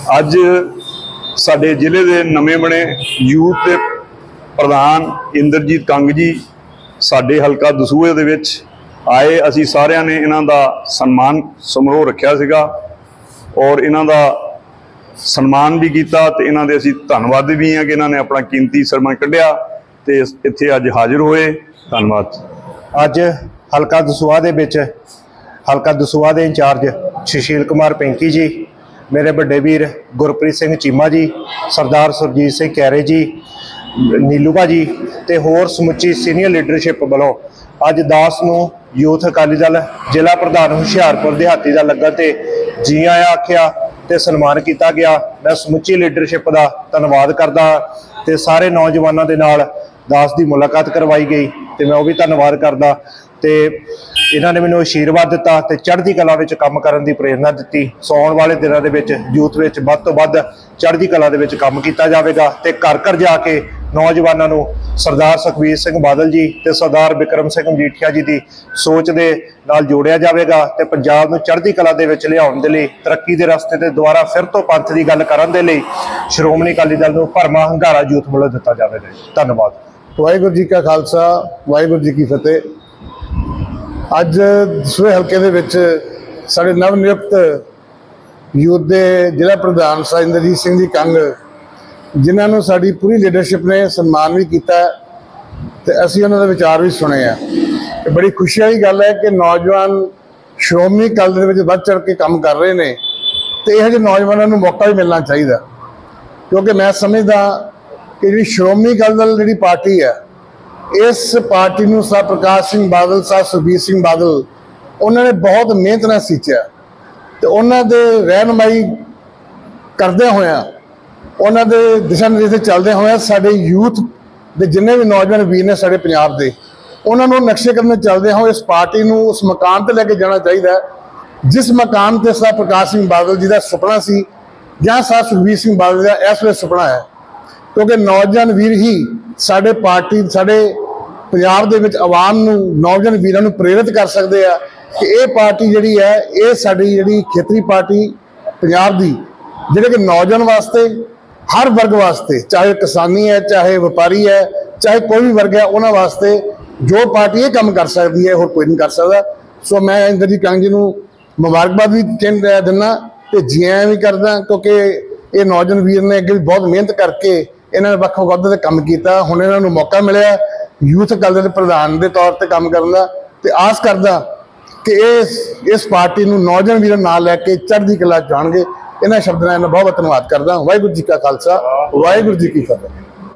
ਅੱਜ ਸਾਡੇ ਜ਼ਿਲ੍ਹੇ ਦੇ ਨਵੇਂ ਬਣੇ ਯੂਥ ਦੇ ਪ੍ਰਧਾਨ ਇੰਦਰਜੀਤ ਕੰਗ ਜੀ ਸਾਡੇ ਹਲਕਾ ਦਸੂਹੇ ਦੇ ਵਿੱਚ ਆਏ। ਅਸੀਂ ਸਾਰਿਆਂ ਨੇ ਇਹਨਾਂ ਦਾ ਸਨਮਾਨ ਸਮਾਰੋਹ ਰੱਖਿਆ ਸੀਗਾ ਔਰ ਇਹਨਾਂ ਦਾ ਸਨਮਾਨ ਵੀ ਕੀਤਾ ਤੇ ਇਹਨਾਂ ਦੇ ਅਸੀਂ ਧੰਨਵਾਦੀ ਵੀ ਹਾਂ ਕਿ ਇਹਨਾਂ ਨੇ ਆਪਣਾ ਕੀਮਤੀ ਸਮਾਂ ਕੱਢਿਆ ਤੇ ਇੱਥੇ ਅੱਜ ਹਾਜ਼ਰ ਹੋਏ। ਧੰਨਵਾਦ। ਅੱਜ ਹਲਕਾ ਦਸੂਹਾ ਦੇ ਵਿੱਚ ਹਲਕਾ ਦਸੂਹਾ ਦੇ ਇੰਚਾਰਜ ਸੁਸ਼ੀਲ ਕੁਮਾਰ ਪਿੰਕੀ ਜੀ, ਮੇਰੇ ਵੱਡੇ ਵੀਰ ਗੁਰਪ੍ਰੀਤ ਸਿੰਘ ਚੀਮਾ ਜੀ, ਸਰਦਾਰ ਸੁਰਜੀਤ ਸਿੰਘ ਕੈਰੇ ਜੀ, ਨੀਲੂ ਭਾਜੀ ਤੇ ਹੋਰ ਸਮੁੱਚੀ ਸੀਨੀਅਰ ਲੀਡਰਸ਼ਿਪ ਵੱਲੋਂ ਅੱਜ 10 ਨੂੰ ਯੂਥ ਅਕਾਲੀ ਦਲ ਜ਼ਿਲ੍ਹਾ ਪ੍ਰਧਾਨ ਹੁਸ਼ਿਆਰਪੁਰ ਦਿਹਾਤੀ ਦਾ ਲੱਗਣ ਤੇ ਜੀ ਆਇਆਂ ਆਖਿਆ ਤੇ ਸਨਮਾਨ ਕੀਤਾ ਗਿਆ। ਮੈਂ ਸਮੁੱਚੀ ਲੀਡਰਸ਼ਿਪ ਦਾ ਧੰਨਵਾਦ ਕਰਦਾ ਤੇ ਸਾਰੇ ਨੌਜਵਾਨਾਂ ਦੇ ਨਾਲ 10 ਦੀ ਮੁਲਾਕਾਤ ਕਰਵਾਈ ਗਈ ਤੇ ਮੈਂ ਉਹ ਵੀ ਧੰਨਵਾਦ ਕਰਦਾ ਤੇ ਇਹਨਾਂ ਨੇ ਮੈਨੂੰ ਆਸ਼ੀਰਵਾਦ ਦਿੱਤਾ ਤੇ ਚੜ੍ਹਦੀ ਕਲਾ ਵਿੱਚ ਕੰਮ ਕਰਨ ਦੀ ਪ੍ਰੇਰਨਾ ਦਿੱਤੀ। ਆਉਣ ਵਾਲੇ ਦਿਨਾਂ ਦੇ ਵਿੱਚ ਯੂਥ ਵਿੱਚ ਵੱਧ ਤੋਂ ਵੱਧ ਚੜ੍ਹਦੀ ਕਲਾ ਦੇ ਵਿੱਚ ਕੰਮ ਕੀਤਾ ਜਾਵੇਗਾ ਤੇ ਘਰ ਘਰ ਜਾ ਕੇ ਨੌਜਵਾਨਾਂ ਨੂੰ ਸਰਦਾਰ ਸੁਖਬੀਰ ਸਿੰਘ ਬਾਦਲ ਜੀ ਤੇ ਸਰਦਾਰ ਬਿਕਰਮ ਸਿੰਘ ਮਜੀਠੀਆ ਜੀ ਦੀ ਸੋਚ ਦੇ ਨਾਲ ਜੋੜਿਆ ਜਾਵੇਗਾ ਤੇ ਪੰਜਾਬ ਨੂੰ ਚੜ੍ਹਦੀ ਕਲਾ ਦੇ ਵਿੱਚ ਲਿਆਉਣ ਦੇ ਲਈ, ਤਰੱਕੀ ਦੇ ਰਸਤੇ ਤੇ ਦੁਬਾਰਾ ਫਿਰ ਤੋਂ ਪੰਥ ਦੀ ਗੱਲ ਕਰਨ ਦੇ ਲਈ ਸ਼੍ਰੋਮਣੀ ਅਕਾਲੀ ਦਲ ਨੂੰ ਭਰਵਾਂ ਹੰਗਾਰਾ ਯੂਥ ਵੱਲੋਂ ਦਿੱਤਾ ਜਾਵੇਗਾ। ਧੰਨਵਾਦ। ਵਾਹਿਗੁਰੂ ਜੀ ਕਾ ਖਾਲਸਾ, ਵਾਹਿਗੁਰੂ ਜੀ ਕੀ ਫਤਿਹ। ਅੱਜ ਦਸੂਹੇ ਹਲਕੇ ਦੇ ਵਿੱਚ ਸਾਡੇ ਨਵ ਨਿਯੁਕਤ ਯੂਥ ਦੇ ਜ਼ਿਲ੍ਹਾ ਪ੍ਰਧਾਨ ਇੰਦਰਜੀਤ ਸਿੰਘ ਜੀ ਕੰਗ, ਜਿਨ੍ਹਾਂ ਨੂੰ ਸਾਡੀ ਪੂਰੀ ਲੀਡਰਸ਼ਿਪ ਨੇ ਸਨਮਾਨ ਵੀ ਕੀਤਾ ਤੇ ਅਸੀਂ ਉਹਨਾਂ ਦੇ ਵਿਚਾਰ ਵੀ ਸੁਣੇ ਆ। ਤੇ ਬੜੀ ਖੁਸ਼ੀ ਵਾਲੀ ਗੱਲ ਹੈ ਕਿ ਨੌਜਵਾਨ ਸ਼੍ਰੋਮਣੀ ਅਕਾਲੀ ਦਲ ਦੇ ਵਿੱਚ ਵੱਧ ਚੜ੍ਹ ਕੇ ਕੰਮ ਕਰ ਰਹੇ ਨੇ ਤੇ ਇਹੋ ਜਿਹੇ ਨੌਜਵਾਨਾਂ ਨੂੰ ਮੌਕਾ ਵੀ ਮਿਲਣਾ ਚਾਹੀਦਾ, ਕਿਉਂਕਿ ਮੈਂ ਸਮਝਦਾ ਕਿ ਜਿਹੜੀ ਸ਼੍ਰੋਮਣੀ ਅਕਾਲੀ ਦਲ ਜਿਹੜੀ ਪਾਰਟੀ ਹੈ, ਇਸ ਪਾਰਟੀ ਨੂੰ ਸਾਹਿਬ ਪ੍ਰਕਾਸ਼ ਸਿੰਘ ਬਾਦਲ ਸਾਹਿਬ, ਸੁਖਬੀਰ ਸਿੰਘ ਬਾਦਲ, ਉਹਨਾਂ ਨੇ ਬਹੁਤ ਮਿਹਨਤ ਨਾਲ ਸੀਚਿਆ ਤੇ ਉਹਨਾਂ ਦੇ ਰਹਿਨੁਮਾਈ ਕਰਦਿਆਂ ਹੋਇਆਂ, ਉਹਨਾਂ ਦੇ ਦਿਸ਼ਾ ਨਿਰਦੇਸ਼ ਚੱਲਦੇ ਹੋਇਆ ਸਾਡੇ ਯੂਥ ਦੇ ਜਿੰਨੇ ਵੀ ਨੌਜਵਾਨ ਵੀਰ ਨੇ ਸਾਡੇ ਪੰਜਾਬ ਦੇ, ਉਹਨਾਂ ਨੂੰ ਨਕਸ਼ੇ ਕਦਮ ਚੱਲਦੇ ਹੋਏ ਇਸ ਪਾਰਟੀ ਨੂੰ ਉਸ ਮਕਾਮ ਤੇ ਲੈ ਕੇ ਜਾਣਾ ਚਾਹੀਦਾ ਜਿਸ ਮਕਾਮ ਤੇ ਸਾਹਿਬ ਪ੍ਰਕਾਸ਼ ਸਿੰਘ ਬਾਦਲ ਜੀ ਦਾ ਸੁਪਨਾ ਸੀ ਜਾਂ ਸਾਹਿਬ ਸੁਖਬੀਰ ਸਿੰਘ ਬਾਦਲ ਦਾ ਇਸ ਵੇਲੇ ਸੁਪਨਾ ਹੈ। ਕਿਉਂਕਿ ਨੌਜਵਾਨ ਵੀਰ ਹੀ ਸਾਡੇ ਪਾਰਟੀ, ਸਾਡੇ ਪੰਜਾਬ ਦੇ ਵਿੱਚ ਆਵਾਮ ਨੂੰ, ਨੌਜਵਾਨ ਵੀਰਾਂ ਨੂੰ ਪ੍ਰੇਰਿਤ ਕਰ ਸਕਦੇ ਆ ਕਿ ਇਹ ਪਾਰਟੀ ਜਿਹੜੀ ਹੈ, ਇਹ ਸਾਡੀ ਜਿਹੜੀ ਖੇਤਰੀ ਪਾਰਟੀ ਪੰਜਾਬ ਦੀ, ਜਿਹੜੇ ਕਿ ਨੌਜਵਾਨ ਵਾਸਤੇ, ਹਰ ਵਰਗ ਵਾਸਤੇ, ਚਾਹੇ ਕਿਸਾਨੀ ਹੈ, ਚਾਹੇ ਵਪਾਰੀ ਹੈ, ਚਾਹੇ ਕੋਈ ਵੀ ਵਰਗ ਹੈ, ਉਹਨਾਂ ਵਾਸਤੇ ਜੋ ਪਾਰਟੀ ਇਹ ਕੰਮ ਕਰ ਸਕਦੀ ਹੈ ਹੋਰ ਕੋਈ ਨਹੀਂ ਕਰ ਸਕਦਾ। ਸੋ ਮੈਂ ਇੰਦਰਜੀਤ ਕੰਗ ਜੀ ਨੂੰ ਮੁਬਾਰਕਬਾਦ ਵੀ ਦਿੰਦਾ ਤੇ ਜੀ ਆਇਆਂ ਵੀ ਕਰਦਾ, ਕਿਉਂਕਿ ਇਹ ਨੌਜਵਾਨ ਵੀਰ ਨੇ ਅੱਗੇ ਵੀ ਬਹੁਤ ਮਿਹਨਤ ਕਰਕੇ ਇਹਨਾਂ ਨੇ ਵੱਖ ਵੱਖ ਅਹੁਦੇ ਤੇ ਕੰਮ ਕੀਤਾ। ਹੁਣ ਇਹਨਾਂ ਨੂੰ ਮੌਕਾ ਮਿਲਿਆ ਯੂਥ ਅਕਾਲੀ ਦਲ ਦੇ ਪ੍ਰਧਾਨ ਦੇ ਤੌਰ ਤੇ ਕੰਮ ਕਰਨ ਦਾ ਤੇ ਆਸ ਕਰਦਾ ਕਿ ਇਸ ਪਾਰਟੀ ਨੂੰ ਨੌਜਵਾਨ ਵੀਰਾਂ ਨਾਲ ਲੈ ਕੇ ਚੜ੍ਹਦੀ ਕਲਾ ਜਾਣਗੇ। ਇਹਨਾਂ ਸ਼ਬਦਾਂ ਨਾਲ ਬਹੁਤ ਬਹੁਤ ਧੰਨਵਾਦ ਕਰਦਾ। ਵਾਹਿਗੁਰੂ ਜੀ ਕਾ ਖਾਲਸਾ, ਵਾਹਿਗੁਰੂ ਜੀ ਕੀ ਫਤਿਹ।